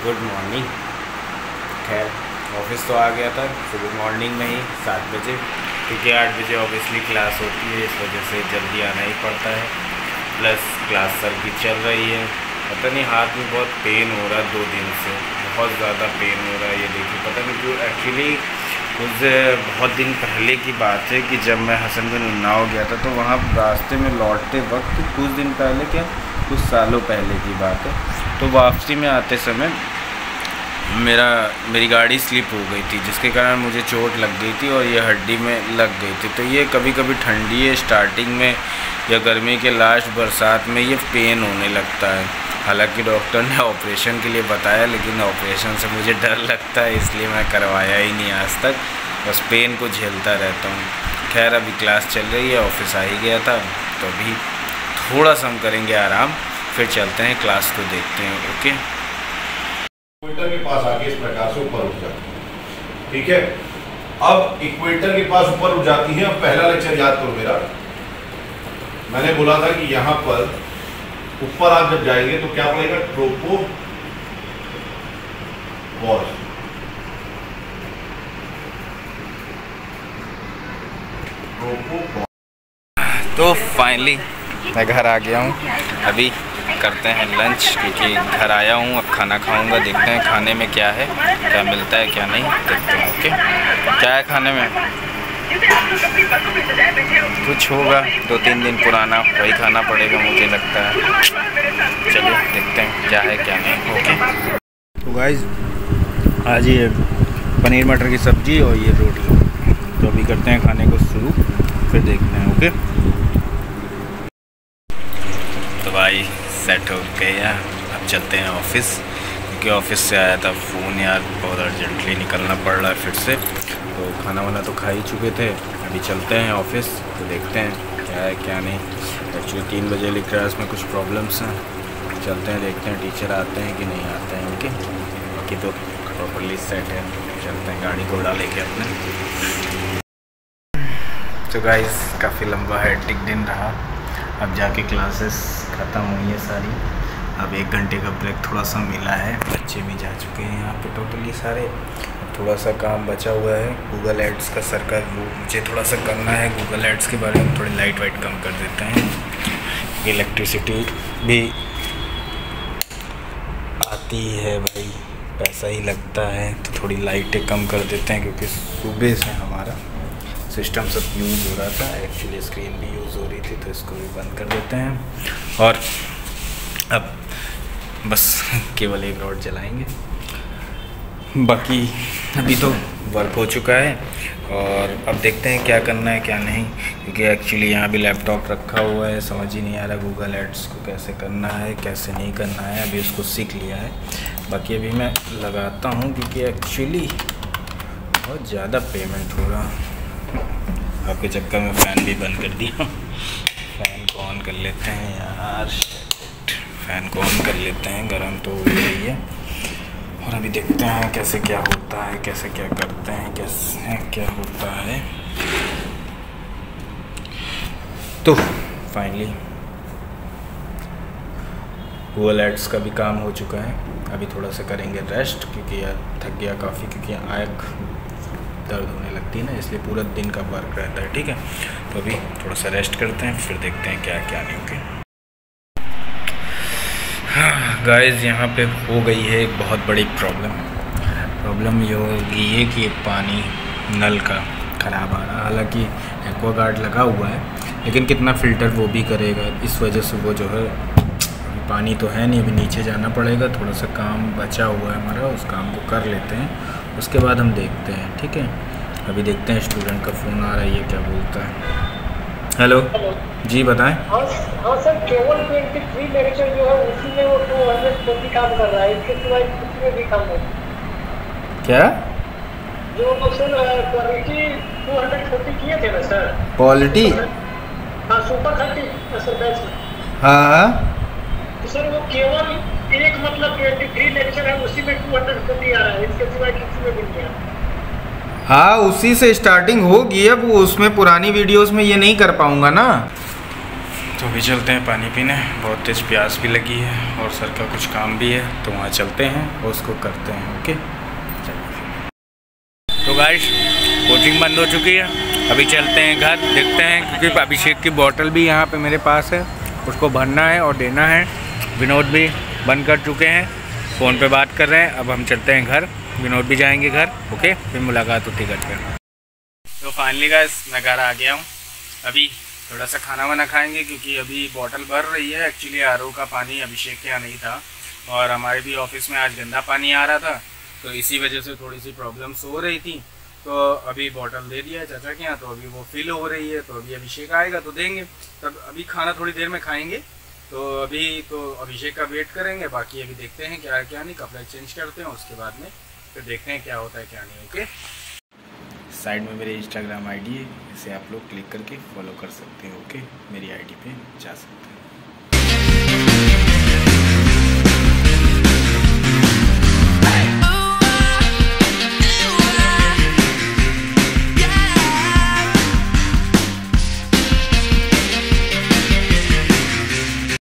Good morning. खैर office तो आ गया था, तो गुड मॉर्निंग नहीं 7 बजे, क्योंकि 8 बजे ऑब्वियसली क्लास होती है, इस वजह से जल्दी आना ही पड़ता है। प्लस क्लास सर की चल रही है। पता नहीं हाथ में बहुत पेन हो रहा है 2 दिन से, बहुत ज़्यादा पेन हो रहा है। ये देखिए पता नहीं क्यों। एक्चुअली कुछ बहुत दिन पहले की बात है कि जब मैं हसनगंज उन्नाव गया था, तो वहाँ रास्ते में लौटते वक्त कुछ दिन पहले, क्या कुछ सालों पहले की बात है, तो वापसी में आते समय मेरी गाड़ी स्लिप हो गई थी, जिसके कारण मुझे चोट लग गई थी और ये हड्डी में लग गई थी। तो ये कभी कभी ठंडी है स्टार्टिंग में या गर्मी के लास्ट बरसात में ये पेन होने लगता है। हालांकि डॉक्टर ने ऑपरेशन के लिए बताया, लेकिन ऑपरेशन से मुझे डर लगता है, इसलिए मैं करवाया ही नहीं आज तक। बस पेन को झेलता रहता हूँ। खैर अभी क्लास चल रही है, ऑफिस आ ही गया था, तो अभी थोड़ा सा हम करेंगे आराम, फिर चलते हैं क्लास को देखते हैं। ओके, इक्वेटर के पास आके इस प्रकार से ऊपर उठ जाती है। ठीक है, अब इक्वेटर के पास ऊपर उठ जाती है। अब पहला लेक्चर याद करो मेरा, मैंने बोला था कि यहां पर ऊपर आप जब जाएंगे तो क्या पड़ेगा, ट्रोपोपॉज। तो फाइनली मैं घर आ गया हूँ। अभी करते हैं लंच, क्योंकि घर आया हूँ, अब खाना खाऊंगा। देखते हैं खाने में क्या है, क्या मिलता है क्या नहीं, देखते हैं। ओके, क्या है खाने में? कुछ होगा 2-3 दिन पुराना, वही खाना पड़ेगा मुझे लगता है। चलिए देखते हैं क्या है क्या नहीं। ओके, तो गाइस आज ये पनीर मटर की सब्ज़ी और ये रोटी, तो अभी करते हैं खाने को शुरू, फिर देखते हैं। ओके, तो भाई सेट हो गया, अब चलते हैं ऑफिस, क्योंकि ऑफिस से आया था फ़ोन, यार बहुत अर्जेंटली निकलना पड़ रहा है फिर से। तो खाना वाना तो खा ही चुके थे, अभी चलते हैं ऑफिस, तो देखते हैं क्या है क्या नहीं। एक्चुअली 3 बजे लिख रहा है, इसमें कुछ प्रॉब्लम्स हैं। चलते हैं देखते हैं टीचर आते हैं कि नहीं आते हैं। ओके, बाकी तो प्रॉपरली सेट है। चलते हैं गाड़ी घोड़ा लेके अपने। तो गाइस काफ़ी लंबा हेक्टिक दिन रहा, अब जाके क्लासेस ख़त्म हुई है सारी। अब 1 घंटे का ब्रेक थोड़ा सा मिला है, बच्चे भी जा चुके हैं यहाँ पे टोटली सारे। थोड़ा सा काम बचा हुआ है गूगल एड्स का, सर का वो मुझे थोड़ा सा करना है गूगल एड्स के बारे में। थोड़ी लाइट वाइट कम कर देते हैं, इलेक्ट्रिसिटी भी आती है भाई, पैसा ही लगता है, तो थोड़ी लाइटें कम कर देते हैं, क्योंकि सुबह से हमारा सिस्टम सब यूज़ हो रहा था। एक्चुअली स्क्रीन भी यूज़ हो रही थी, तो इसको भी बंद कर देते हैं और अब बस केवल एक रॉड जलाएंगे। बाकी अभी तो वर्क हो चुका है और अब देखते हैं क्या करना है क्या नहीं, क्योंकि एक्चुअली यहाँ भी लैपटॉप रखा हुआ है, समझ ही नहीं आ रहा गूगल एड्स को कैसे करना है कैसे नहीं करना है। अभी उसको सीख लिया है, बाकी अभी मैं लगाता हूँ, क्योंकि एक्चुअली बहुत ज़्यादा पेमेंट हो रहा। आपके चक्कर में फ़ैन भी बंद कर दिया। फ़ैन को ऑन कर लेते हैं यार, फ़ैन को ऑन कर लेते हैं, गर्म तो हो रही है। और अभी देखते हैं कैसे क्या होता है, कैसे क्या करते हैं, कैसे क्या होता है। तो फाइनली गूगल एड्स का भी काम हो चुका है। अभी थोड़ा सा करेंगे रेस्ट, क्योंकि यार थक गया काफ़ी, क्योंकि आँख दर्द होने लगती है ना, इसलिए पूरा दिन का वर्क रहता है। ठीक है, तो अभी थोड़ा सा रेस्ट करते हैं, फिर देखते हैं क्या क्या नहीं। ओके गाइस, यहाँ पे हो गई है एक बहुत बड़ी प्रॉब्लम ये होगी है कि पानी नल का ख़राब आ रहा। हालांकि एक्वागार्ड लगा हुआ है, लेकिन कितना फ़िल्टर वो भी करेगा, इस वजह से वो जो है पानी तो है नहीं, अभी नीचे जाना पड़ेगा। थोड़ा सा काम बचा हुआ है हमारा, उस काम को कर लेते हैं, उसके बाद हम देखते हैं। ठीक है, अभी देखते हैं स्टूडेंट का फ़ोन आ रहा है, ये क्या बोलता है। हेलो जी बताएं। हाँ सर, केवल 23 लेक्चर जो है उसी में वो 240 काम कर रहा है, इसके सिवा किसी में भी काम नहीं। क्या जो सर क्वालिटी 240 किए थे ना सर, क्वालिटी? हाँ सुपर 30 सर बैच में। हाँ तो सर वो केवल एक मतलब 23 लेक्चर है, उसी में 240 आ रहा है, इसके सिवा किसी में भी नहीं आ रहा। हाँ उसी से स्टार्टिंग होगी, अब वो उसमें पुरानी वीडियोस में ये नहीं कर पाऊँगा ना। तो अभी चलते हैं पानी पीने, बहुत तेज़ प्यास भी लगी है और सर का कुछ काम भी है, तो वहाँ चलते हैं और उसको करते हैं। ओके तो गाइस कोचिंग बंद हो चुकी है, अभी चलते हैं घर, देखते हैं क्योंकि अभिषेक की बोतल भी यहाँ पे मेरे पास है, उसको भरना है और देना है। विनोद भी बंद कर चुके हैं, फ़ोन पे बात कर रहे हैं। अब हम चलते हैं घर, विनोद भी जाएंगे घर। ओके फिर मुलाकात होती घर पे। तो फाइनली गाइस मैं घर आ गया हूँ, अभी थोड़ा सा खाना वाना खाएंगे क्योंकि अभी बोतल भर रही है। एक्चुअली आरओ का पानी अभिषेक के यहाँ नहीं था और हमारे भी ऑफिस में आज गंदा पानी आ रहा था, तो इसी वजह से थोड़ी सी प्रॉब्लम्स हो रही थी। तो अभी बोतल दे दिया है चाचा के यहाँ, तो अभी वो फिल हो रही है, तो अभी अभिषेक आएगा तो देंगे, तब अभी खाना थोड़ी देर में खाएंगे। तो अभी तो अभिषेक का वेट करेंगे, बाकी अभी देखते हैं क्या है क्या नहीं, कपड़े चेंज करते हैं, उसके बाद में फिर देखते हैं क्या होता है क्या नहीं। ओके साइड में मेरे इंस्टाग्राम आईडी है, इसे आप लोग क्लिक करके फॉलो कर सकते हैं। ओके मेरी आईडी पे जा सकते हैं।